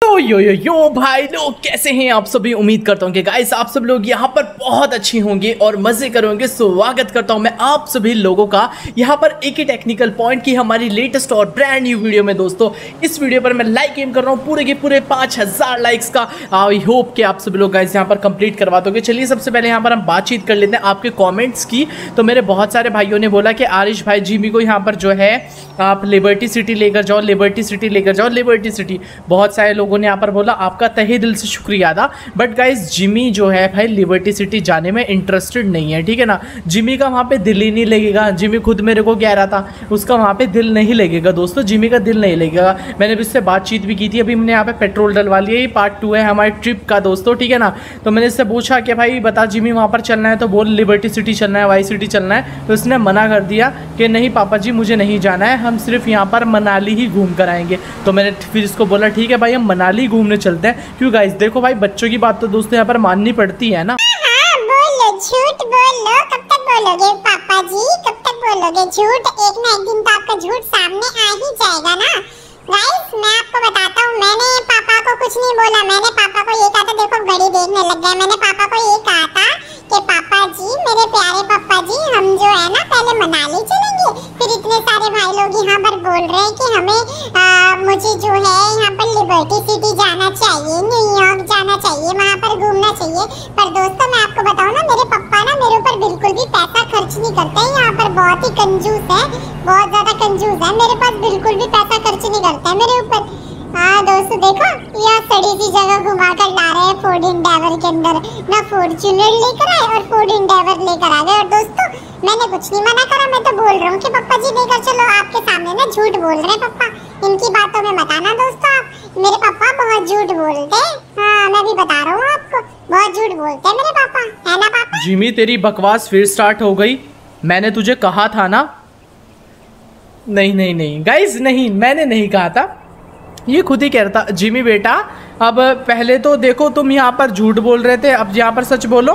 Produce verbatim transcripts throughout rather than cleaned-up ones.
तो यो यो यो भाई लोग कैसे हैं आप सभी। उम्मीद करता हूँ कि गाइस आप सब लोग यहाँ पर बहुत अच्छे होंगे और मजे करोगे। स्वागत करता हूँ मैं आप सभी लोगों का यहाँ पर एक ही टेक्निकल पॉइंट की हमारी लेटेस्ट और ब्रांड न्यू वीडियो में। दोस्तों इस वीडियो पर मैं लाइक एम कर रहा हूँ पूरे के पूरे पाँच हजार लाइक्स का। आई होप कि आप सभी लोग गाइस यहाँ पर कंप्लीट करवा दोगे। चलिए सबसे पहले यहाँ पर हम बातचीत कर लेते हैं आपके कॉमेंट्स की। तो मेरे बहुत सारे भाइयों ने बोला कि आरिश भाई जिमी को यहाँ पर जो है आप लिबर्टी सिटी लेकर जाओ, लिबर्टी सिटी लेकर जाओ, लिबर्टी सिटी। बहुत सारे लोगों ने यहाँ पर बोला, आपका तहे दिल से शुक्रिया था। बट गाइस जिमी जो है भाई लिबर्टी सिटी जाने में इंटरेस्टेड नहीं है, ठीक है ना। जिमी का वहाँ पे दिल ही नहीं लगेगा। जिमी खुद मेरे को कह रहा था उसका वहाँ पे दिल नहीं लगेगा। दोस्तों जिमी का दिल नहीं लगेगा। मैंने भी इससे बातचीत भी की थी। अभी हमने यहाँ पे पेट्रोल डलवा लिया। ये पार्ट टू है हमारे ट्रिप का दोस्तों, ठीक है ना। तो मैंने इससे पूछा कि भाई बता जिमी वहाँ पर चलना है, तो बोल लिबर्टी सिटी चलना है, वाई सिटी चलना है। तो उसने मना कर दिया कि नहीं पापा जी मुझे नहीं जाना है, हम सिर्फ यहाँ पर मनाली ही घूम कर आएंगे। तो मैंने फिर इसको बोला ठीक है भाई हम मनाली घूमने चलते हैं। क्यों गाइस देखो भाई बच्चों की बात तो दोस्तों यहाँ पर माननी पड़ती है ना। हाँ, बोलो झूठ बोलो, कब तक बोलोगे पापा जी, कब तक बोलोगे झूठ। एक ना एक दिन तो आपका झूठ सामने आ ही जाएगा ना। गाइस मैं आपको बताता हूँ, मैंने पापा को कुछ नहीं बोला। मैंने पापा को ये कहा था, देखो घड़ी देखने लग गए। मैंने पापा को ये कहा था कि पापा जी मेरे प्यारे पापा जी हम जो है ना पहले मनाली चलेंगे। फिर इतने सारे भाई लोग यहाँ पर बोल रहे हैं कि हमें आ, मुझे जो है यहाँ पर लिबर्टी सिटी जाना चाहिए, न्यूयॉर्क जाना चाहिए, वहाँ पर घूमना चाहिए। पर दोस्तों मैं आपको बताऊँ ना, मेरे पापा ना मेरे ऊपर बिल्कुल भी पैसा खर्च नहीं करते हैं। यहाँ पर बहुत ही कंजूस है, बहुत ज्यादा कंजूस है। मेरे पास बिल्कुल भी पैसा खर्च नहीं करते हैं मेरे ऊपर। हाँ दोस्तों देखो यहाँ सड़ी सी जगह घुमा कर ला रहे हैं फोर्ड एंडेवर के अंदर। ना फॉर्च्यूनर लेकर आए और फोर्ड एंडेवर लेकर आ गए। और दोस्तों मैंने कुछ नहीं मना करा, मैं तो बोल रहा हूँ कि पापा जी लेकर चलो। आपके सामने ना झूठ बोल रहे हैं पापा, इनकी बातों में मत आना दोस्तों। आप मेरे पापा बहुत झूठ बोलते हैं। हाँ मैं भी बता रहा हूँ आपको, बहुत झूठ बोलते हैं मेरे पापा, है ना पापा। जिमी तेरी बकवास फिर स्टार्ट हो गई। मैंने तुझे कहा था ना। नहीं नहीं नहीं गाइस नहीं, मैंने नहीं कहा था, ये खुद ही कह रहा था। जिमी बेटा अब पहले तो देखो तुम यहाँ पर झूठ बोल रहे थे, अब यहाँ पर सच बोलो।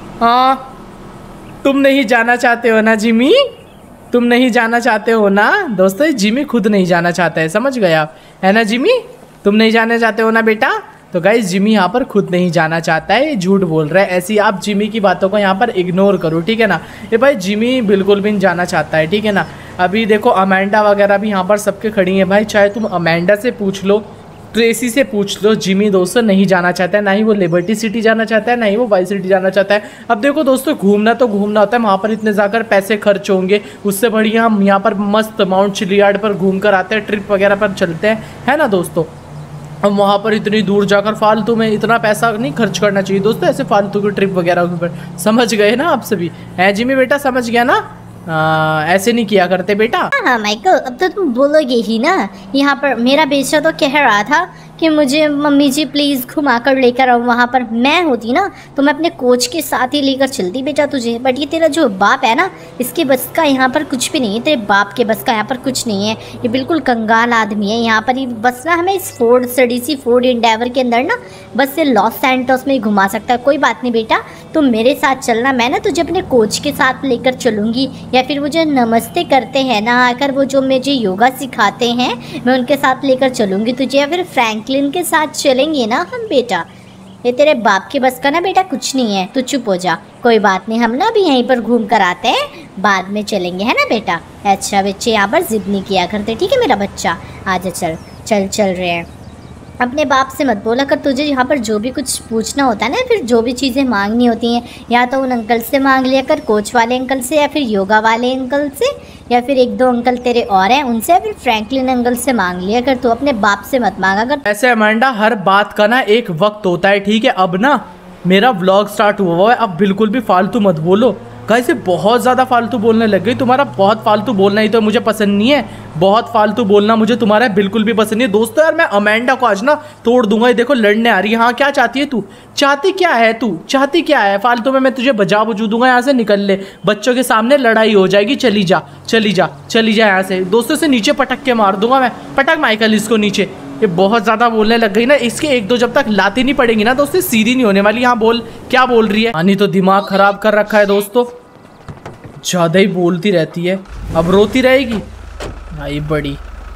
हाँ तुम नहीं जाना चाहते हो ना जिमी, तुम नहीं जाना चाहते हो ना। दोस्तों जिमी खुद नहीं जाना चाहता है, समझ गए आप, है ना जिमी। तुम नहीं जाना चाहते हो ना बेटा। तो गाइस जिमी यहाँ पर खुद नहीं जाना चाहता है, झूठ बोल रहा है। ऐसी आप जिमी की बातों को यहाँ पर इग्नोर करो, ठीक है ना। ये भाई जिमी बिल्कुल भी नहीं जाना चाहता है, ठीक है ना। अभी देखो अमेंडा वगैरह भी यहाँ पर सबके खड़ी हैं भाई। चाहे तुम अमेंडा से पूछ लो, ट्रेसी से पूछ लो, जिमी दोस्तों नहीं जाना चाहता है। ना ही वो लिबर्टी सिटी जाना चाहता है, ना ही वो वाई सिटी जाना चाहता है। अब देखो दोस्तों घूमना तो घूमना होता है, वहाँ पर इतने जाकर पैसे खर्च होंगे। उससे बढ़िया हम यहाँ पर मस्त माउंट चिलियार्ड पर घूम कर आते हैं, ट्रिप वगैरह पर चलते हैं, है ना दोस्तों। हम वहाँ पर इतनी दूर जाकर फालतू में इतना पैसा नहीं खर्च करना चाहिए दोस्तों, ऐसे फालतू की ट्रिप वगैरह के ऊपर। समझ गए ना आप सभी, है जिमी बेटा, समझ गया ना। आ, ऐसे नहीं किया करते बेटा। हाँ माइकल अब तो तुम बोलोगे ही ना। यहाँ पर मेरा बेटा तो कह रहा था कि मुझे मम्मी जी प्लीज़ घुमा कर लेकर आओ वहाँ पर। मैं होती ना तो मैं अपने कोच के साथ ही लेकर चलती बेटा तुझे। बट ये तेरा जो बाप है ना, इसके बस का यहाँ पर कुछ भी नहीं है। तेरे बाप के बस का यहाँ पर कुछ नहीं है। ये बिल्कुल कंगाल आदमी है। यहाँ पर ही बस ना हमें इस फोर्ड सड़ी सी फोर्ड एंडेवर के अंदर ना बस से लॉस सैंटोस में ही घुमा सकता है। कोई बात नहीं बेटा, तुम मेरे साथ चलना, मैं ना तुझे अपने कोच के साथ लेकर चलूँगी। या फिर वो जो नमस्ते करते हैं ना आकर, वो जो मुझे योगा सिखाते हैं, मैं उनके साथ लेकर चलूँगी तुझे। या फिर फ्रैंकलिन के साथ चलेंगे ना हम बेटा। ये तेरे बाप के बस का ना बेटा कुछ नहीं है, तू चुप हो जा। कोई बात नहीं, हम ना अभी यहीं पर घूम कर आते हैं, बाद में चलेंगे, है ना बेटा। अच्छा बच्चे यहाँ पर जिद नहीं किया करते, ठीक है मेरा बच्चा। आजा चल चल चल रहे हैं। अपने बाप से मत बोला कर, तुझे यहाँ पर जो भी कुछ पूछना होता है ना, फिर जो भी चीज़ें मांगनी होती हैं, या तो उन अंकल से मांग लिया कर, कोच वाले अंकल से, या फिर योगा वाले अंकल से, या फिर एक दो अंकल तेरे और हैं उनसे, या फिर फ्रैंकलिन अंकल से मांग लिया कर। तो अपने बाप से मत मांगा कर। ऐसे अमेंडा हर बात का ना एक वक्त होता है, ठीक है। अब ना मेरा व्लॉग स्टार्ट हुआ है, अब बिल्कुल भी फालतू मत बोलो। गाइस बहुत ज़्यादा फालतू बोलने लग गई। तुम्हारा बहुत फालतू बोलना ही तो मुझे पसंद नहीं है, बहुत फालतू बोलना मुझे तुम्हारा बिल्कुल भी पसंद नहीं है। दोस्तों यार मैं अमेंडा को आज ना तोड़ दूंगा। ये देखो लड़ने आ रही है। हाँ क्या चाहती है तू, चाहती क्या है तू, चाहती क्या है फालतू में। मैं तुझे बजा बजू दूंगा, यहाँ से निकल ले। बच्चों के सामने लड़ाई हो जाएगी, चली जा चली जा चली जा यहाँ से। दोस्तों से नीचे पटक के मार दूंगा मैं। पटक माइकल इसको नीचे। ये बहुत ज़्यादा बोलने लग गई ना, इसके एक दो जब तक लाती नहीं पड़ेगी ना दोस्तों सीधी नहीं होने वाली। यहाँ बोल क्या बोल रही है। आनी तो दिमाग खराब कर रखा है दोस्तों, ज़्यादा ही बोलती रहती है। अब रोती रहेगी भाई बड़ी।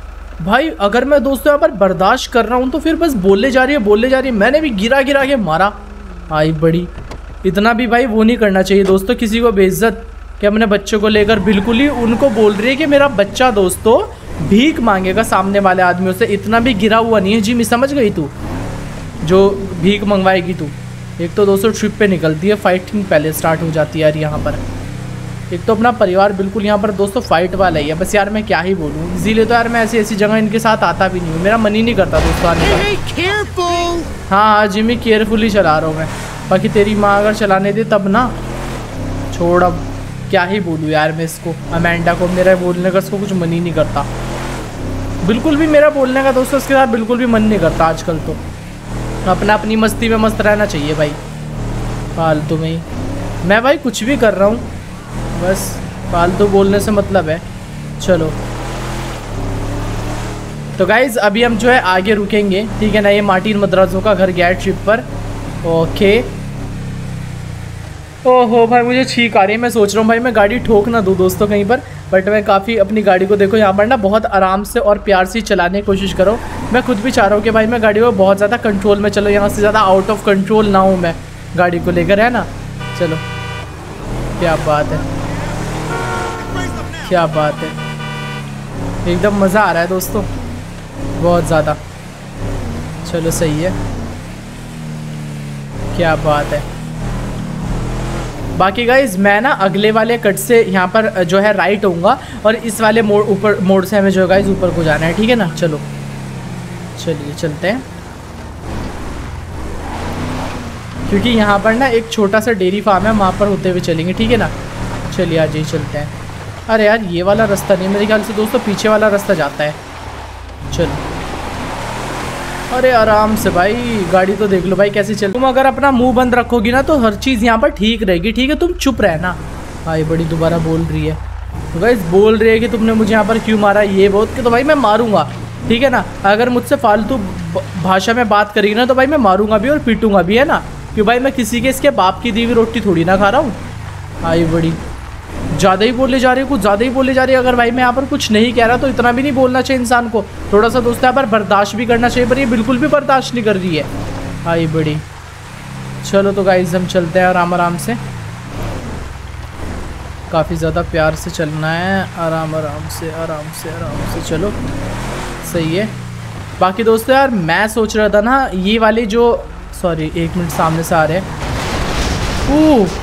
भाई अगर मैं दोस्तों यहाँ पर बर्दाश्त कर रहा हूँ तो फिर बस बोलने जा रही है बोलने जा रही है। मैंने भी गिरा गिरा के मारा। आई बड़ी, इतना भी भाई वो नहीं करना चाहिए दोस्तों किसी को बेइज्जत, कि अपने बच्चों को लेकर बिल्कुल ही उनको बोल रही है कि मेरा बच्चा दोस्तों भीख मांगेगा सामने वाले आदमियों से। इतना भी गिरा हुआ नहीं है जिमी, समझ गई तू, जो भीख मंगवाएगी तू। एक तो दोस्तों ट्रिप पे निकलती है, फाइटिंग पहले स्टार्ट हो जाती है यार यहाँ पर। एक तो अपना परिवार बिल्कुल यहाँ पर दोस्तों फाइट वाला ही है। बस यार मैं क्या ही बोलूँ, इसीलिए तो यार मैं ऐसी ऐसी जगह इनके साथ आता भी नहीं हूँ, मेरा मन ही नहीं करता दोस्तों आने का। हाँ हाँ जिमी केयरफुली चला रहा हूँ मैं, बाकी तेरी माँ अगर चलाने दे तब ना। छोड़ अब क्या ही बोलूँ यार मैं इसको, अमेंडा को। मेरा बोलने का इसको कुछ मन ही नहीं करता, बिल्कुल भी मेरा बोलने का दोस्तों इसके साथ बिल्कुल भी मन नहीं करता आजकल। तो अपना अपनी मस्ती में मस्त रहना चाहिए भाई, फालतू में ही। मैं भाई कुछ भी कर रहा हूँ, बस फालतू बोलने से मतलब है। चलो तो गाइज़ अभी हम जो है आगे रुकेंगे, ठीक है ना। ये मार्टिन मद्राजो का घर गया है ट्रिप पर। ओके। ओहो भाई मुझे छींक आ रही है। मैं सोच रहा हूँ भाई मैं गाड़ी ठोक ना दूँ दोस्तों कहीं पर, बट मैं काफ़ी अपनी गाड़ी को देखो यहाँ पर ना बहुत आराम से और प्यार से चलाने की कोशिश करो। मैं खुद भी चाह रहा हूँ कि भाई मैं गाड़ी को बहुत ज़्यादा कंट्रोल में चलो, यहाँ से ज़्यादा आउट ऑफ कंट्रोल ना हूँ मैं गाड़ी को लेकर, है ना। चलो क्या बात है, क्या बात है, एकदम मज़ा आ रहा है दोस्तों, बहुत ज़्यादा। चलो सही है, क्या बात है। बाकी गाइज मैं ना अगले वाले कट से यहाँ पर जो है राइट होऊंगा और इस वाले मोड़ ऊपर मोड़ से हमें जो है गाइज ऊपर को जाना है, ठीक है ना। चलो चलिए चलते हैं, क्योंकि यहाँ पर ना एक छोटा सा डेयरी फार्म है, वहाँ पर होते हुए चलेंगे, ठीक है ना। चलिए आज ही चलते हैं। अरे यार ये वाला रास्ता नहीं, मेरे ख्याल से दोस्तों पीछे वाला रास्ता जाता है। चलो अरे आराम से भाई, गाड़ी तो देख लो भाई कैसे चल। तुम अगर अपना मुंह बंद रखोगी ना तो हर चीज़ यहाँ पर ठीक रहेगी, ठीक है। तुम चुप रहना। भाई बड़ी दोबारा बोल रही है तो गाइस, बोल रही है कि तुमने मुझे यहाँ पर क्यों मारा, ये बहुत कि तो भाई मैं मारूंगा, ठीक है ना। अगर मुझसे फालतू भाषा में बात करेगी ना तो भाई मैं मारूंगा भी और पीटूंगा भी, है ना। क्यों भाई मैं किसी के इसके बाप की दी हुई रोटी थोड़ी ना खा रहा हूँ। भाई बड़ी ज़्यादा ही बोले जा रही है, कुछ ज़्यादा ही बोले जा रही है। अगर भाई मैं यहाँ पर कुछ नहीं कह रहा तो इतना भी नहीं बोलना चाहिए इंसान को, थोड़ा सा दोस्तों यहाँ पर बर्दाश्त भी करना चाहिए, पर ये बिल्कुल भी बर्दाश्त नहीं कर रही है। भाई बड़ी चलो तो गाइस हम चलते हैं आराम आराम से, काफ़ी ज़्यादा प्यार से चलना है, आराम आराम से आराम से आराम से। चलो सही है। बाकी दोस्तों यार मैं सोच रहा था ना ये वाले जो, सॉरी एक मिनट, सामने से आ रहे हैं। ओह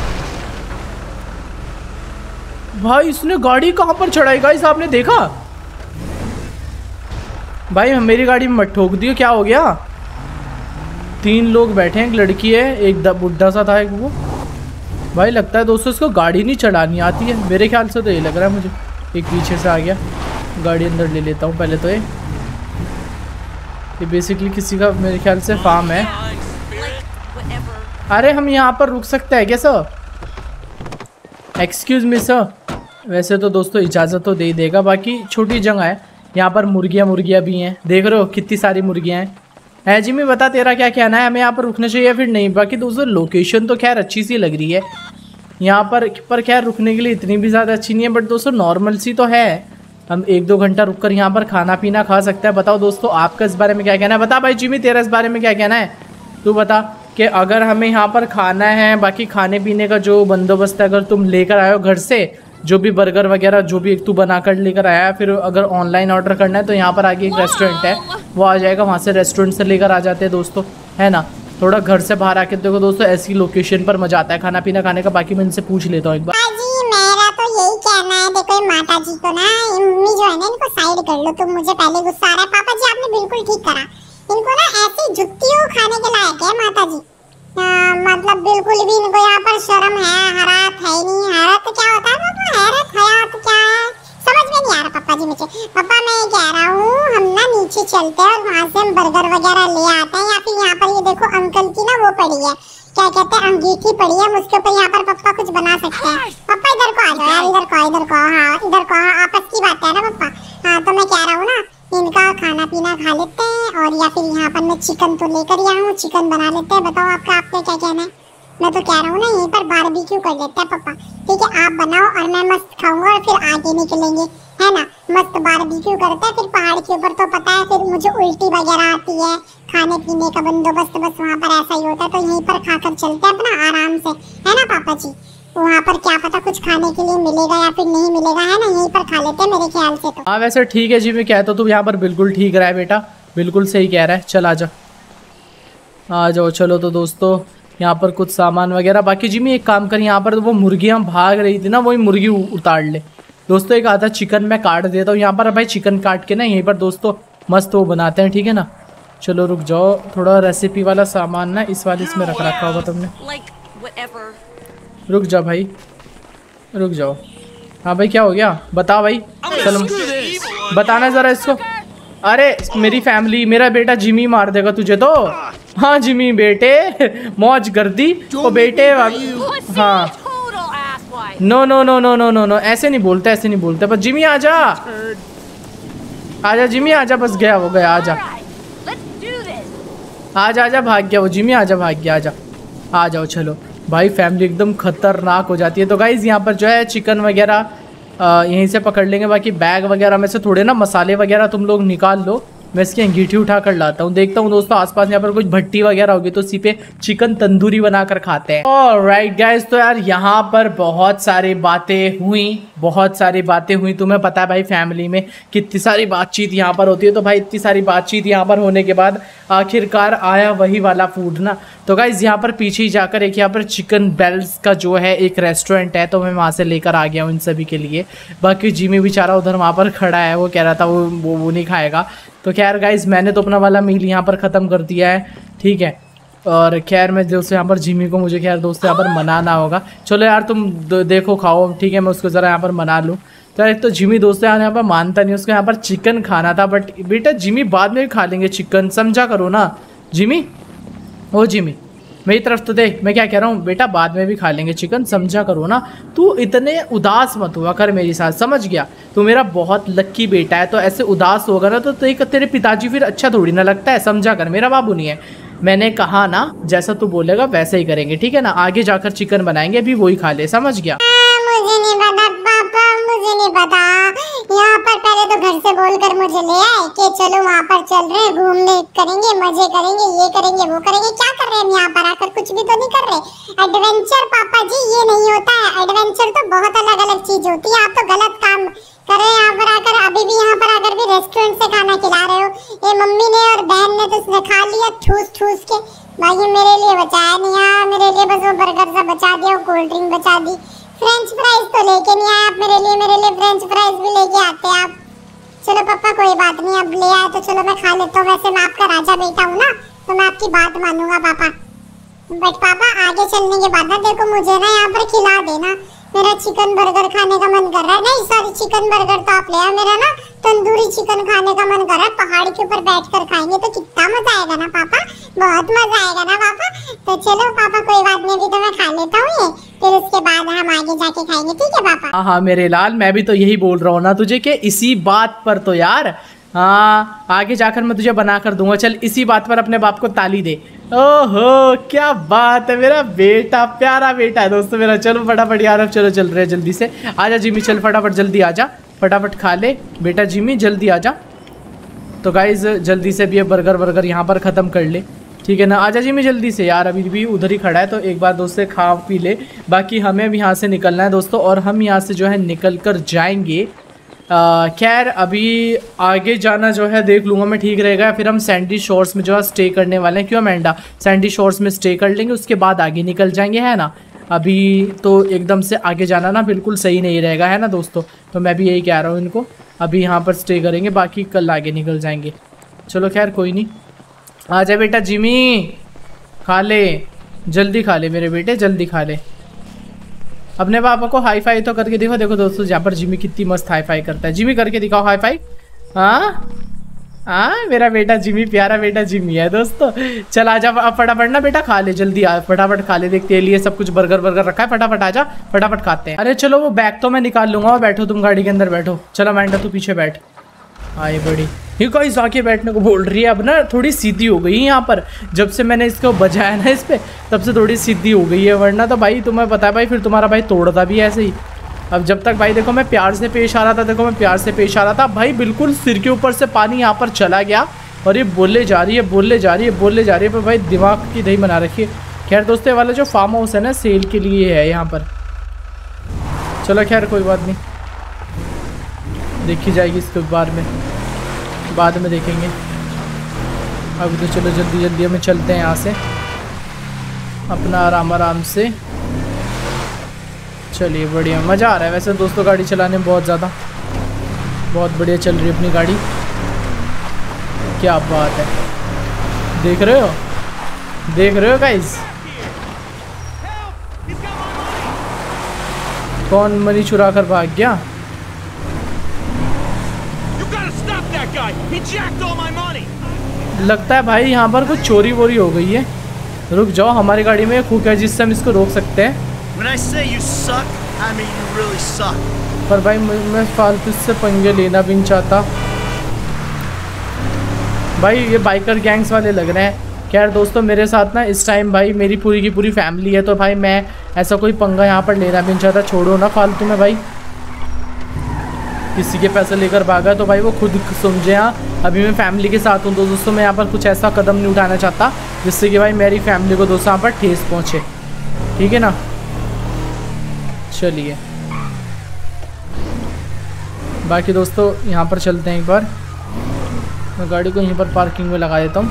भाई इसने गाड़ी कहाँ पर चढ़ाई गाइस, आपने देखा? भाई मेरी गाड़ी में मत ठोक दियो, क्या हो गया? तीन लोग बैठे हैं, एक लड़की है, एक बुढ़ा सा था, एक वो। भाई लगता है दोस्तों इसको गाड़ी नहीं चढ़ानी आती है, मेरे ख्याल से तो ये लग रहा है मुझे। एक पीछे से आ गया, गाड़ी अंदर ले लेता हूँ पहले तो। ये ये बेसिकली किसी का मेरे ख्याल से फार्म है। अरे हम यहाँ पर रुक सकते हैं क्या सर? Excuse me sir. वैसे तो दोस्तों इजाज़त तो दे ही देगा, बाकी छोटी जगह है, यहाँ पर मुर्गियाँ मुर्गियाँ भी हैं, देख रहे हो कितनी सारी मुर्गियाँ हैं। है जिमी बता तेरा क्या कहना है, हमें यहाँ पर रुकना चाहिए या फिर नहीं? बाकी दोस्तों लोकेशन तो खैर अच्छी सी लग रही है यहाँ पर, पर खैर रुकने के लिए इतनी भी ज़्यादा अच्छी नहीं है, बट दोस्तों नॉर्मल सी तो है। हम एक दो घंटा रुक कर यहाँ पर खाना पीना खा सकते हैं। बताओ दोस्तों आपका इस बारे में क्या कहना है? बता भाई जिमी तेरा इस बारे में क्या कहना है, तू बता। कि अगर हमें यहाँ पर खाना है, बाकी खाने पीने का जो बंदोबस्त है, अगर तुम लेकर आए हो घर से जो भी बर्गर वगैरह जो भी एक तू बना कर लेकर आया है, फिर अगर ऑनलाइन ऑर्डर करना है तो यहाँ पर आगे एक रेस्टोरेंट है, वो आ जाएगा, वहाँ से रेस्टोरेंट से लेकर आ जाते हैं दोस्तों, है ना। थोड़ा घर से बाहर आके देखो दोस्तों, ऐसी लोकेशन पर मजा आता है खाना पीना खाने का। बाकी मैं इनसे पूछ लेता हूँ एक बार। जी मेरा तो यही कहना है, देखो माता जी को ना, मम्मी जो है ना इनको साइड कर लो तुम, मुझे पहले गुस्सा आ रहा है। पापा जी आपने बिल्कुल ठीक करा, इनको ना ऐसी जुत्ती खाने के लायक है माता जी। आ, मतलब बिल्कुल भी इनको यहाँ पर शर्म है, हरात है नहीं। हरात क्या होता है पापा? हैरत हयात क्या है समझ में नहीं आ रहा पापा जी मुझे। पापा मैं कह रहा हूँ हम ना नीचे चलते हैं और वहाँ से हम बर्गर वगैरह ले आते हैं, या फिर यहाँ पर ये देखो अंकल की ना वो पड़ी है, क्या कहते हैं, अंगीठी पड़ी है, उसके ऊपर यहाँ पर पापा कुछ बना सकते हैं। पापा इधर को आ जाओ यार, इधर को इधर को हाँ इधर को, हाँ आपस की बात है ना पापा। हाँ तो मैं कह रहा हूँ ना इनका खाना पीना खा लेते हैं, और या फिर यहाँ पर मैं चिकन तो लेकर आया हूँ, चिकन बना लेते हैं। बताओ आपका आपने क्या कहना है? मैं तो कह रहा हूँ ना यहीं पर बारबेक्यू कर लेते हैं पापा, ठीक है। आप बनाओ और मैं मस्त खाऊंगा और फिर आगे निकलेंगे, है ना, मस्त बारबेक्यू करते हैं फिर पहाड़ के ऊपर। तो पता है फिर मुझे उल्टी वगैरह आती है, खाने पीने का बंदोबस्त बस वहाँ पर ऐसा ही होता है। तो यहीं पर खाकर चलते हैं अपना आराम से, है ना पापा जी। वहाँ पर क्या पता कुछ खाने के लिए मिलेगा या फिर नहीं मिलेगा, है ना, यहीं पर खा लेते हैं मेरे ख्याल से। तो हाँ वैसे ठीक है जी, मैं कहता हूँ तू यहाँ पर बिल्कुल ठीक रहा है बेटा, बिल्कुल सही कह रहा है। चल आजा आ जाओ। चलो तो दोस्तों यहाँ पर कुछ सामान वगैरह बाकी जी, मैं एक काम कर, यहाँ पर तो वो मुर्गियाँ भाग रही थी ना, वही मुर्गी उतार ले दोस्तों। एक आधा चिकन मैं काट देता हूँ यहाँ पर भाई, चिकन काट के ना यहीं पर दोस्तों मस्त वो बनाते हैं, ठीक है ना। चलो रुक जाओ, थोड़ा रेसिपी वाला सामान ना इस वाले इसमें रख रखा होगा तुमने। रुक जा भाई, रुक जाओ। हाँ भाई क्या हो गया बता भाई, चलो बताना ज़रा इसको। अरे मेरी फैमिली, मेरा बेटा जिमी मार देगा तुझे तो। हाँ जिमी बेटे मौज कर दी वो बेटे। हाँ no no no no no no no ऐसे नहीं बोलते, ऐसे नहीं बोलते। बस जिमी आजा, आजा जिमी आजा, बस गया वो गया। आजा आजा आजा, भाग गया वो जिमी, आजा भाग गया, आजा आ जाओ। चलो भाई फैमिली एकदम खतरनाक हो जाती है। तो गाइज़ यहाँ पर जो है चिकन वगैरह यहीं से पकड़ लेंगे। बाकी बैग वगैरह में से थोड़े ना मसाले वगैरह तुम लोग निकाल लो, मैं इसकी अंगीठी उठा कर लाता हूँ। देखता हूँ दोस्तों आसपास यहाँ पर कुछ भट्टी वगैरह होगी तो उसी पे चिकन तंदूरी बनाकर खाते हैं। ऑलराइट गाइस, तो यार यहाँ पर बहुत सारी बातें हुई, बहुत सारी बातें हुई। तुम्हें पता है भाई फैमिली में कितनी सारी बातचीत यहाँ पर होती है। तो भाई इतनी सारी बातचीत यहाँ पर होने के बाद आखिरकार आया वही वाला फूड ना। तो गाइज यहाँ पर पीछे ही जाकर एक यहाँ पर चिकन बेल्स का जो है एक रेस्टोरेंट है, तो मैं वहाँ से लेकर आ गया हूँ इन सभी के लिए। बाकी जिमी बेचारा उधर वहाँ पर खड़ा है, वो कह रहा था वो वो, वो नहीं खाएगा। तो खैर गाइज मैंने तो अपना वाला मील यहाँ पर ख़त्म कर दिया है, ठीक है। और खैर मैं दोस्तों यहाँ पर जिमी को मुझे खैर दोस्तों यहाँ पर मनाना होगा। चलो यार तुम देखो खाओ, ठीक है, मैं उसको ज़रा यहाँ पर मना लूँ। तो एक तो जिमी दोस्तों यहाँ पर मानता नहीं, उसको यहाँ पर चिकन खाना था। बट बेटा जिमी बाद में भी खा लेंगे चिकन, समझा करो ना जिमी। ओ जिमी मेरी तरफ तो देख, मैं क्या कह रहा हूँ बेटा, बाद में भी खा लेंगे चिकन, समझा करो ना। तू इतने उदास मत हुआ कर मेरे साथ, समझ गया। तू मेरा बहुत लक्की बेटा है, तो ऐसे उदास होगा ना तो तेरे पिताजी फिर अच्छा थोड़ी ना लगता है, समझा कर। मेरा बाबू नहीं है, मैंने कहा ना जैसा तू बोलेगा वैसा ही करेंगे, ठीक है ना। आगे जाकर चिकन बनाएंगे, अभी वही खा ले, समझ गया। मुझे नहीं पता पापा, मुझे नहीं पता। यहाँ पर पहले तो घर से बोलकर मुझे ले आए कि चलो वहाँ पर चल रहे हैं, घूमने करेंगे, मजे करेंगे, ये करेंगे वो करेंगे। क्या कर रहे हैं हम यहाँ पर आकर, कुछ भी तो नहीं कर रहे। एडवेंचर पापा जी ये नहीं होता है, एडवेंचर तो बहुत अलग अलग चीज होती है। आप तो गलत काम कर रहे हैं यहाँ पर आकर। अभी भी यहाँ पर आकर भी रेस्टोरेंट से खाना खिला रहे हो। ये मम्मी ने और बहन ने तो खा लिया ठूस ठूस के, बाकी मेरे लिए बचाया नहीं। यहाँ मेरे लिए बस वो बर्गर सा बचा दिया, कोल्ड ड्रिंक बचा दी। फ्रेंच फ्राइज तो लेके नहीं आए आप मेरे लिए, मेरे लिए फ्रेंच फ्राइज भी लेके आते आप। चलो पापा कोई बात नहीं, अब ले आए तो चलो मैं खा लेता हूँ। वैसे मैं आपका राजा बेटा हूँ ना, तो मैं आपकी बात मानूंगा पापा। बट पापा आगे चलने के बाद ना देखो मुझे ना यहाँ पर खिला देना, मेरा चिकन बर्गर खाने का मन कर रहा है। नहीं सॉरी, चिकन बर्गर तो आप ले आए, मेरा ना तंदूरी चिकन खाने का मन कर रहा है। पहाड़ के ऊपर बैठकर खाएंगे तो कितना मजा आएगा ना पापा, बहुत मजा आएगा ना पापा। तो चलो पापा कोई बात नहीं, अभी तो मैं खा लेता हूँ ये, फिर उसके बाद हम आगे जाके खाएंगे, ठीक है पापा। हाँ हाँ मेरे लाल, मैं भी तो यही बोल रहा हूँ ना तुझे कि इसी बात पर तो यार, हाँ आगे जाकर मैं तुझे बना कर दूंगा। चल इसी बात पर अपने बाप को ताली दे। ओहो क्या बात है, मेरा बेटा प्यारा बेटा है दोस्तों मेरा। चलो फटाफट यार, अब चलो चल रहे जल्दी से। आजा जिमी, चल फटाफट जल्दी आजा, फटाफट खा ले बेटा जिमी, जल्दी आजा। तो गाइज जल्दी से भी ये बर्गर वर्गर यहाँ पर ख़त्म कर ले, ठीक है ना। आजा जिमी जल्दी से यार, अभी भी उधर ही खड़ा है, तो एक बार दोस्त से खा पी ले। बाकी हमें भी यहाँ से निकलना है दोस्तों, और हम यहाँ से जो है निकल कर जाएंगे। खैर अभी आगे जाना जो है देख लूँगा मैं, ठीक रहेगा। फिर हम सैंडी शोर्स में जो है स्टे करने वाले हैं, क्यों अमेंडा, सैंडी शोर्स में स्टे कर लेंगे, उसके बाद आगे निकल जाएंगे, है ना। अभी तो एकदम से आगे जाना ना बिल्कुल सही नहीं रहेगा, है ना दोस्तों। तो मैं भी यही कह रहा हूँ इनको, अभी यहाँ पर स्टे करेंगे, बाकी कल आगे निकल जाएंगे। चलो खैर कोई नहीं, आ जा बेटा जिमी, खा ले, जल्दी खा ले मेरे बेटे, जल्दी खा ले। अपने पापा को हाई फाई तो करके दिखाओ। देखो दोस्तों जहाँ पर जिमी कितनी मस्त हाई फाई करता है। जिमी करके दिखाओ हाई फाई। हाँ हाँ मेरा बेटा जिमी, प्यारा बेटा जिमी है दोस्तों। चल आजा अब फटाफट ना बेटा, खा ले जल्दी, आ फटाफट खा ले। देखते लिए सब कुछ बर्गर वर्गर रखा है, फटाफट आजा, फटाफट खाते हैं। अरे चलो वो बैग तो मैं निकाल लूंगा, बैठो तुम गाड़ी के अंदर बैठो। चलो मैंडा तू पीछे बैठ, आए बड़ी ये गाइस आके बैठने को बोल रही है। अब ना थोड़ी सीधी हो गई यहाँ पर, जब से मैंने इसको बजाया ना इस पे, तब से थोड़ी सीधी हो गई है। वरना तो भाई तुम्हें पता है भाई, फिर तुम्हारा भाई तोड़ता भी ऐसे ही। अब जब तक भाई देखो मैं प्यार से पेश आ रहा था, देखो मैं प्यार से पेश आ रहा था भाई, बिल्कुल सिर के ऊपर से पानी यहाँ पर चला गया और ये बोलने जा रही है बोलने जा रही है बोलने जा रही है पर भाई दिमाग की दही बना रखी है। खैर दोस्तों ये वाला जो फार्म हाउस है ना सेल के लिए है यहाँ पर। चलो खैर कोई बात नहीं, देखी जाएगी इसके बारे में, बाद में देखेंगे। अभी तो चलो जल्दी जल्दी हमें चलते हैं यहाँ से अपना आराम आराम से। चलिए बढ़िया, मज़ा आ रहा है वैसे दोस्तों गाड़ी चलाने में, बहुत ज़्यादा बहुत बढ़िया चल रही है अपनी गाड़ी। क्या बात है, देख रहे हो देख रहे हो गाइस, कौन मनी चुरा कर भाग गया। लगता है भाई यहाँ पर कुछ चोरी वोरी हो गई है। रुक जाओ, हमारी गाड़ी में एक हुक है जिससे हम इसको रोक सकते हैं। When I say you suck, I mean you really suck. पर भाई मैं फालतू से पंगे लेना भी नहीं चाहता भाई, ये बाइकर गैंग्स वाले लग रहे हैं। खैर दोस्तों मेरे साथ ना इस टाइम भाई मेरी पूरी की पूरी फैमिली है, तो भाई मैं ऐसा कोई पंगा यहाँ पर लेना भी नहीं चाहता। छोड़ो ना फालतू में भाई, किसी के पैसे लेकर भागा तो भाई वो खुद समझे। हाँ अभी मैं फैमिली के साथ हूँ तो दोस्तों मैं यहाँ पर कुछ ऐसा कदम नहीं उठाना चाहता जिससे कि भाई मेरी फैमिली को दोस्तों यहाँ पर ठेस पहुँचे, ठीक है ना। चलिए बाकी दोस्तों यहाँ पर चलते हैं, एक बार मैं गाड़ी को यहीं पर पार्किंग में लगा देता हूँ।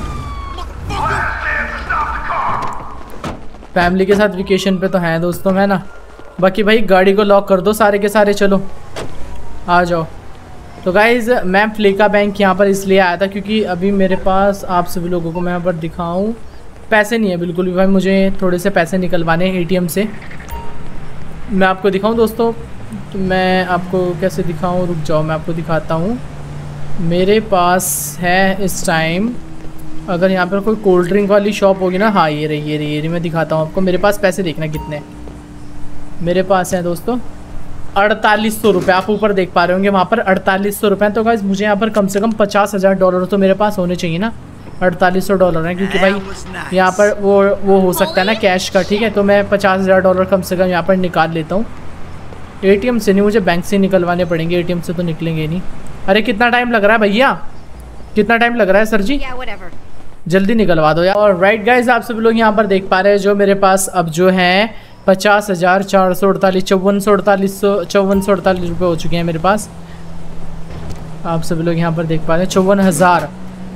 फैमिली के साथ वेकेशन पे तो हैं दोस्तों है ना। बाकी भाई गाड़ी को लॉक कर दो सारे के सारे, चलो आ जाओ। तो गाइज़ मैं फ्लेका बैंक यहाँ पर इसलिए आया था क्योंकि अभी मेरे पास आप सभी लोगों को मैं यहाँ पर दिखाऊँ पैसे नहीं है बिल्कुल भी भाई, मुझे थोड़े से पैसे निकलवाने हैं एटीएम से। मैं आपको दिखाऊं दोस्तों, तो मैं आपको कैसे दिखाऊं, रुक जाओ मैं आपको दिखाता हूं। मेरे पास है इस टाइम, अगर यहाँ पर कोई कोल्ड ड्रिंक वाली शॉप होगी ना, हाँ ये रही ये रही ये रही मैं दिखाता हूँ आपको। मेरे पास पैसे देखना कितने मेरे पास हैं दोस्तों, अड़तालीस सौ रुपये। आप ऊपर देख पा रहे होंगे वहाँ पर अड़तालीस सौ रुपये। तो गाइस मुझे यहाँ पर कम से कम पचास हज़ार डॉलर तो मेरे पास होने चाहिए ना। अड़तालीस सौ डॉलर हैं क्योंकि भाई यहाँ पर वो वो हो सकता है ना कैश का, ठीक है। तो मैं पचास हज़ार डॉलर कम से कम यहाँ पर निकाल लेता हूँ। एटीएम से नहीं, मुझे बैंक से निकलवाने पड़ेंगे, एटीएम से तो निकलेंगे नहीं। अरे कितना टाइम लग रहा है भैया, कितना टाइम लग रहा है सर जी, जल्दी निकलवा दो यार। और राइट गाइज आप सभी लोग यहाँ पर देख पा रहे हैं जो मेरे पास अब जो है पचास हज़ार चार सौ अड़तालीस चौवन सौ अड़तालीस सौ चौवन सौ अड़तालीस रुपये हो चुके हैं मेरे पास। आप सभी लोग यहाँ पर देख पा रहे हैं चौवन हज़ार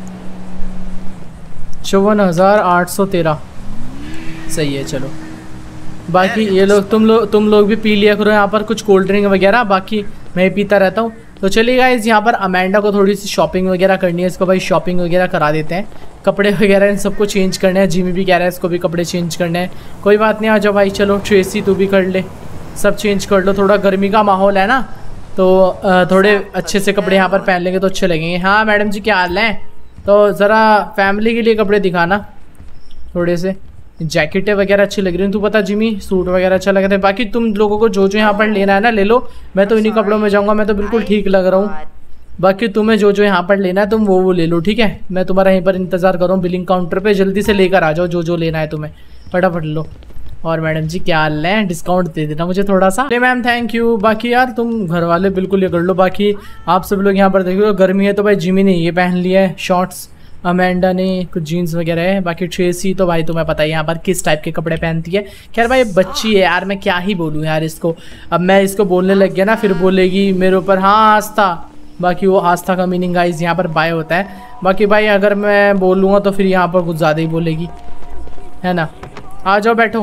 चौवन हज़ार आठ सौ तेरह सही है। चलो बाकी ये लोग तुम लोग तुम लोग भी पी लिया करो यहाँ पर कुछ कोल्ड ड्रिंक वगैरह, बाकी मैं पीता रहता हूँ। तो चलिए गाइस यहाँ पर अमेंडा को थोड़ी सी शॉपिंग वगैरह करनी है, इसको भाई शॉपिंग वगैरह करा देते हैं। कपड़े वगैरह इन सबको चेंज करने हैं, जिमी भी कह रहा है इसको भी कपड़े चेंज करने हैं। कोई बात नहीं, आ जाओ भाई, चलो ट्रेसी तू भी कर ले, सब चेंज कर लो। थोड़ा गर्मी का माहौल है ना तो थोड़े अच्छे से कपड़े यहाँ पर पहन लेंगे तो अच्छे लगेंगे। हाँ मैडम जी क्या हाल है, तो ज़रा फैमिली के लिए कपड़े दिखाना, थोड़े से जैकेटें वगैरह अच्छी लग रही हैं। तू पता जिमी सूट वगैरह अच्छा लग रहा है। बाकी तुम लोगों को जो जो यहाँ पर लेना है ना ले लो, मैं तो इन्हीं कपड़ों में जाऊँगा, मैं तो बिल्कुल ठीक लग रहा हूँ। बाकी तुम्हें जो जो यहाँ पर लेना है तुम वो वो ले लो, ठीक है। मैं तुम्हारा यहीं पर इंतज़ार कर रहा हूँ बिलिंग काउंटर पे, जल्दी से लेकर आ जाओ जो जो लेना है तुम्हें, फटाफट लो। और मैडम जी क्या हाल है, डिस्काउंट दे देना मुझे थोड़ा सा। अरे मैम थैंक यू। बाकी यार तुम घर वाले बिल्कुल ये कर लो। बाकी आप सब लोग यहाँ पर देख लो, गर्मी है तो भाई जिमी ने ये पहन लिया है शॉर्ट्स, अमेंडा ने कुछ जीन्स वगैरह है। बाकी ट्रेसी तो भाई तुम्हें पता है यहाँ पर किस टाइप के कपड़े पहनती है। खैर भाई बच्ची है यार, मैं क्या ही बोलूँ यार इसको। अब मैं इसको बोलने लग गया ना फिर बोलेगी मेरे ऊपर हाँ आस्था। बाकी वो आस्था का मीनिंग गाइस यहाँ पर बाय होता है। बाकी भाई अगर मैं बोलूँगा तो फिर यहाँ पर कुछ ज़्यादा ही बोलेगी, है ना। आ जाओ बैठो।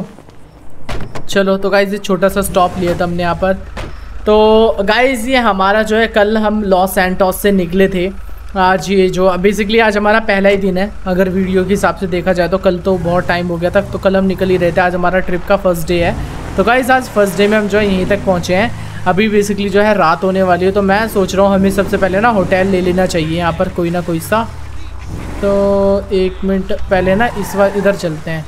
चलो तो गाइस ये छोटा सा स्टॉप लिया था हमने यहाँ पर। तो गाइस ये हमारा जो है कल हम लॉस सैंटोस से निकले थे। आज ये जो बेसिकली आज हमारा पहला ही दिन है अगर वीडियो के हिसाब से देखा जाए तो। कल तो बहुत टाइम हो गया था, तो कल हम निकल ही रहे थे। आज हमारा ट्रिप का फर्स्ट डे है। तो गाइस आज फर्स्ट डे में हम जो है यहीं तक पहुँचे हैं। अभी बेसिकली जो है रात होने वाली है, तो मैं सोच रहा हूँ हमें सबसे पहले ना होटल ले लेना चाहिए यहाँ पर कोई ना कोई सा। तो एक मिनट पहले ना इस बार इधर चलते हैं,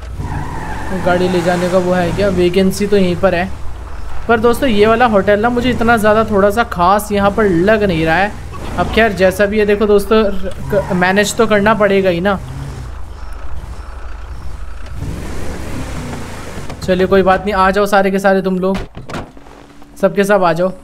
तो गाड़ी ले जाने का वो है क्या, वैकेंसी तो यहीं पर है। पर दोस्तों ये वाला होटल ना मुझे इतना ज़्यादा थोड़ा सा ख़ास यहाँ पर लग नहीं रहा है। अब खैर जैसा भी है देखो दोस्तों मैनेज तो करना पड़ेगा ही ना। चलिए कोई बात नहीं, आ जाओ सारे के सारे तुम लोग, सबके सब आ जाओ।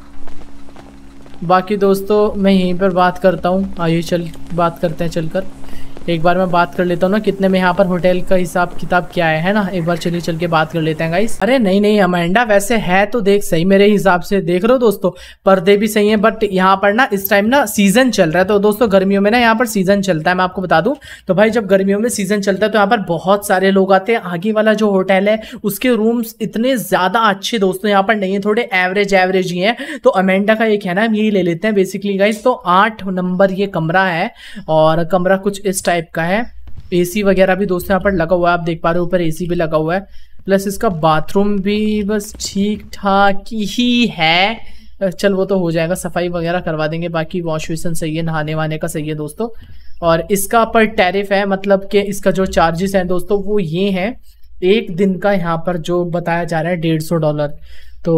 बाकी दोस्तों मैं यहीं पर बात करता हूँ, आइए चल बात करते हैं चलकर। एक बार मैं बात कर लेता हूँ ना कितने में यहाँ पर होटल का हिसाब किताब क्या है है ना। एक बार चलिए चल के बात कर लेते हैं गाइस। अरे नहीं नहीं अमेंडा, वैसे है तो देख सही मेरे हिसाब से, देख रहे हो दोस्तों पर्दे भी सही है, बट यहाँ पर ना इस टाइम ना सीजन चल रहा है। तो दोस्तों गर्मियों में ना यहाँ पर सीजन चलता है, मैं आपको बता दूं। तो भाई जब गर्मियों में सीजन चलता है तो यहाँ पर बहुत सारे लोग आते हैं। आगे वाला जो होटल है उसके रूम्स इतने ज्यादा अच्छे दोस्तों यहाँ पर नहीं है, थोड़े एवरेज एवरेज ही है। तो अमेंडा का एक है ना, हम यही ले लेते हैं बेसिकली गाइस। तो आठ नंबर ये कमरा है और कमरा कुछ इस टाइप का है। एसी वगैरह भी दोस्तों यहाँ पर लगा हुआ है, आप देख पा रहे हो ऊपर एसी भी लगा हुआ है। प्लस इसका बाथरूम भी बस ठीक ठाक ही है, चल वो तो हो जाएगा, सफाई वगैरह करवा देंगे। बाकी वॉश बेसिन सही है, नहाने वहाने का सही है दोस्तों। और इसका पर टैरिफ है, मतलब कि इसका जो चार्जेस हैं दोस्तों वो ये हैं, एक दिन का यहाँ पर जो बताया जा रहा है डेढ़ सौ डॉलर। तो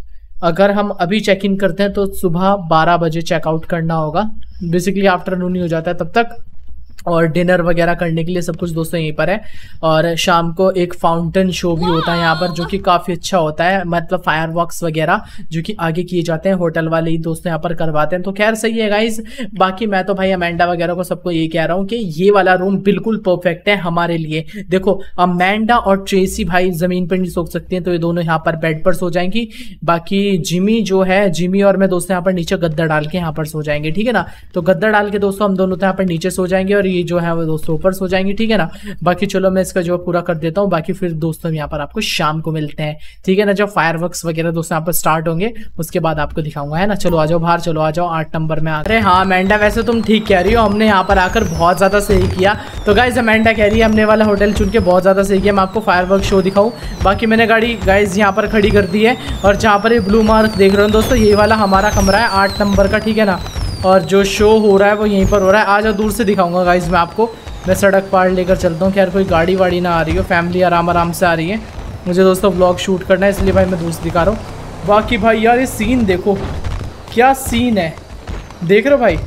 अगर हम अभी चेक इन करते हैं तो सुबह बारह बजे चेकआउट करना होगा, बेसिकली आफ्टरनून ही हो जाता है तब तक। और डिनर वगैरह करने के लिए सब कुछ दोस्तों यहीं पर है। और शाम को एक फाउंटेन शो भी होता है यहाँ पर जो कि काफ़ी अच्छा होता है, मतलब फायर वर्क्स वगैरह जो कि आगे किए जाते हैं, होटल वाले ही दोस्तों यहाँ पर करवाते हैं। तो खैर सही है गाइज। बाकी मैं तो भाई अमेंडा वगैरह को सबको ये कह रहा हूँ कि ये वाला रूम बिल्कुल परफेक्ट है हमारे लिए। देखो अमेंडा और ट्रेसी भाई ज़मीन पर नहीं सो सकती हैं, तो ये दोनों यहाँ पर बेड पर सो जाएंगी। बाकी जिमी जो है, जिमी और मैं दोस्तों यहाँ पर नीचे गद्दा डाल के यहाँ पर सो जाएंगे, ठीक है ना। तो गद्दा डाल के दोस्तों हम दोनों तो यहाँ पर नीचे सो जाएंगे और ये जो है वो दोस्तों ऊपर सो जाएंगे, ठीक है ना। बाकी चलो मैं इसका जो पूरा कर देता हूँ, बाकी फिर दोस्तों यहाँ पर आपको शाम को मिलते हैं, ठीक है ना। जब फायरवर्क्स वगैरह दोस्तों यहाँ पर स्टार्ट होंगे उसके बाद आपको दिखाऊंगा, है ना। चलो आ जाओ बाहर, चलो आ जाओ आठ नंबर में। अरे हाँ अमेंडा, वैसे तुम ठीक कह रही हो, हमने यहाँ पर आकर बहुत ज़्यादा सही किया। तो गाइज अमेंडा कह रही है हमने वाला होटल चुन के बहुत ज़्यादा सही किया। मैं आपको फायरवर्क शो दिखाऊँ। बाकी मैंने गाड़ी गाइज यहाँ पर खड़ी कर दी है और जहाँ पर ये ब्लू मार्क देख रहे हो दोस्तों, ये वाला हमारा कमरा है आठ नंबर का, ठीक है ना। और जो शो हो रहा है वो यहीं पर हो रहा है। आ जाओ दूर से दिखाऊंगा गाइज मैं आपको। मैं सड़क पार लेकर चलता हूँ, खैर कोई गाड़ी वाड़ी ना आ रही हो, फैमिली आराम आराम से आ रही है। मुझे दोस्तों व्लॉग शूट करना है इसलिए भाई मैं दूर से दिखा रहा हूँ। बाकी भाई यार ये सीन देखो, क्या सीन है, देख रहे हो भाई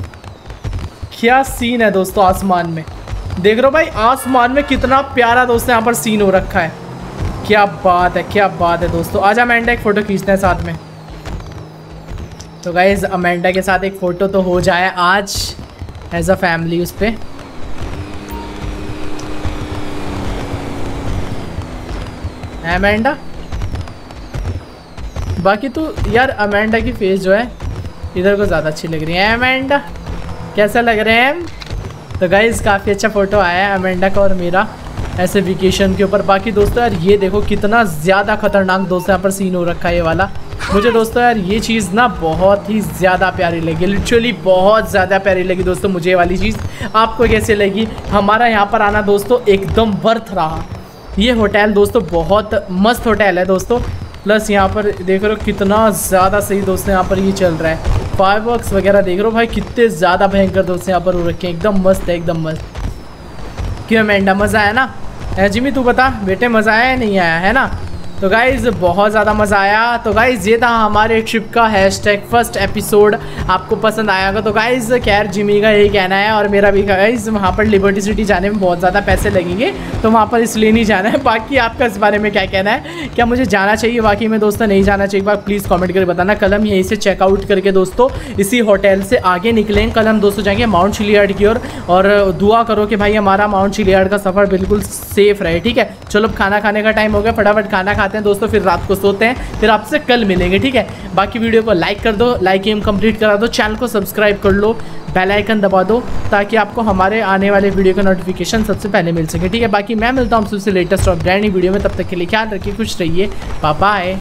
क्या सीन है दोस्तों। आसमान में देख रहे हो भाई, आसमान में कितना प्यारा दोस्तों यहाँ पर सीन हो रखा है। क्या बात है, क्या बात है दोस्तों। आज अमेंडा एक फ़ोटो खींचते हैं साथ में। तो गाइज अमेंडा के साथ एक फ़ोटो तो हो जाए आज एज अ फैमिली उस पर। अमेंडा बाकी तो यार अमेंडा की फेस जो है इधर को ज़्यादा अच्छी लग रही है। अमेंडा कैसा लग रहे हैं हम? तो गाइज काफ़ी अच्छा फ़ोटो आया है अमेंडा का और मेरा ऐसे वेकेशन के ऊपर। बाकी दोस्तों यार ये देखो कितना ज़्यादा खतरनाक दोस्तों यहाँ पर सीन हो रखा है ये वाला। मुझे दोस्तों यार ये चीज़ ना बहुत ही ज़्यादा प्यारी लगी, लिटरली बहुत ज़्यादा प्यारी लगी दोस्तों मुझे ये वाली चीज़। आपको कैसे लगी? हमारा यहाँ पर आना दोस्तों एकदम वर्थ रहा। ये होटल दोस्तों बहुत मस्त होटल है दोस्तों। प्लस यहाँ पर देख रहे हो कितना ज़्यादा सही दोस्तों यहाँ पर ये चल रहा है। फायरवर्क्स वगैरह देख रहे हो भाई कितने ज़्यादा भयंकर दोस्तों यहाँ पर हो रखे हैं, एकदम मस्त है, एकदम मस्त। क्यों अमेंडा मज़ा आया ना? है जिमी तू बता बेटे मज़ा आया या नहीं आया, है ना? तो गाइज़ बहुत ज़्यादा मज़ा आया। तो गाइज़ ये था हमारे ट्रिप का हैशटैग फर्स्ट एपिसोड, आपको पसंद आएगा। तो गाइज़ खैर जिमी का यही कहना है और मेरा भी गाइज़ वहाँ पर लिबर्टी सिटी जाने में बहुत ज़्यादा पैसे लगेंगे तो वहाँ पर इसलिए नहीं जाना है। बाकी आपका इस बारे में क्या कहना है, क्या मुझे जाना चाहिए बाकी में दोस्तों नहीं जाना चाहिए, बात प्लीज़ कॉमेंट करके बताना। कल हम यहीं से चेकआउट करके दोस्तों इसी होटल से आगे निकलेंगे। कल हम दोस्तों जाएंगे माउंट चिलियार्ड की ओर और दुआ करो कि भाई हमारा माउंट चिलियार्ड का सफ़र बिल्कुल सेफ रहे, ठीक है। चलो खाना खाने का टाइम हो गया, फटाफट खाना खाते हैं दोस्तों, फिर रात को सोते हैं, फिर आपसे कल मिलेंगे, ठीक है। बाकी वीडियो को लाइक कर दो, लाइक एम कंप्लीट करा दो, चैनल को सब्सक्राइब कर लो, बेल आइकन दबा दो ताकि आपको हमारे आने वाले वीडियो का नोटिफिकेशन सबसे पहले मिल सके, ठीक है। बाकी मैं मिलता हूँ सबसे लेटेस्ट और ब्रांड न्यू वीडियो में, तब तक के लिए ख्याल रखिए, खुश रहिए, बाय बाय।